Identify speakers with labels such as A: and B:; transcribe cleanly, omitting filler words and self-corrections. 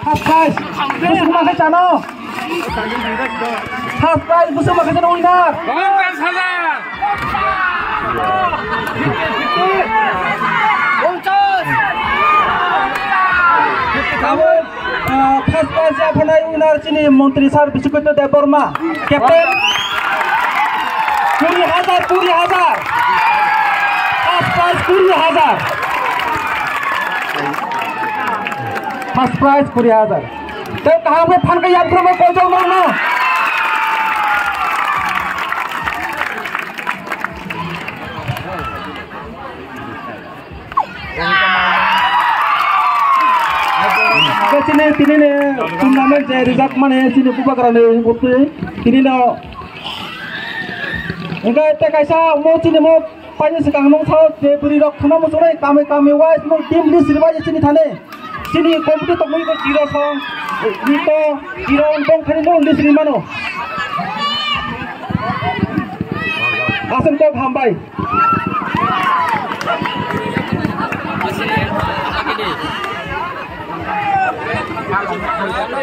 A: First prize. Busuk makan channel. First prize busuk makan channel winner. First prize जाफानाय winner चिनी मंत्री सार बिशुकत Debbarma captain 20,000 First prize 20,000 First prize 20,000 तो कहाँ पे फन का यात्रा में कोई जो मारना Sini turnamen saya result mana sini pupakan ni bukti sini na. Enggak itu kaisa mau sini mau panjang sekarang mau tahu beri rok kena mau sore kami wise mau tim di sini wajib sini thane sini kompeti tak mau ikut zero song itu zero untong kali mau di sini mana. Asam kau hambai.